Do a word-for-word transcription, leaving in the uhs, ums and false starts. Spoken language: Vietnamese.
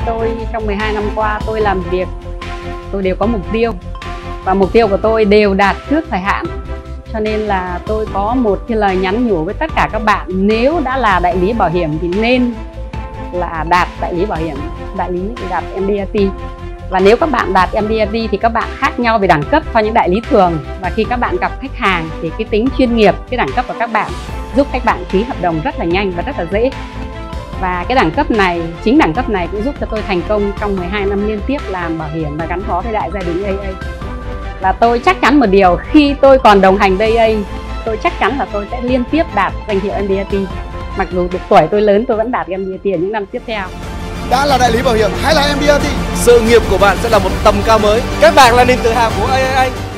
tôi trong mười hai năm qua tôi làm việc, tôi đều có mục tiêu và mục tiêu của tôi đều đạt trước thời hạn. Cho nên là tôi có một cái lời nhắn nhủ với tất cả các bạn, nếu đã là đại lý bảo hiểm thì nên là đạt đại lý bảo hiểm, đại lý thì đạt em đê i tê. Và nếu các bạn đạt em đê i tê thì các bạn khác nhau về đẳng cấp so với những đại lý thường. Và khi các bạn gặp khách hàng thì cái tính chuyên nghiệp, cái đẳng cấp của các bạn giúp các bạn ký hợp đồng rất là nhanh và rất là dễ. Và cái đẳng cấp này, chính đẳng cấp này cũng giúp cho tôi thành công trong mười hai năm liên tiếp làm bảo hiểm và gắn bó với đại gia đình a a. Và tôi chắc chắn một điều, khi tôi còn đồng hành với a a, tôi chắc chắn là tôi sẽ liên tiếp đạt danh hiệu em đê i tê. Mặc dù tuổi tôi lớn tôi vẫn đạt em đê i tê ở những năm tiếp theo. Đã là đại lý bảo hiểm hay là em đê i tê, sự nghiệp của bạn sẽ là một tầm cao mới. Các bạn là niềm tự hào của a a Anh.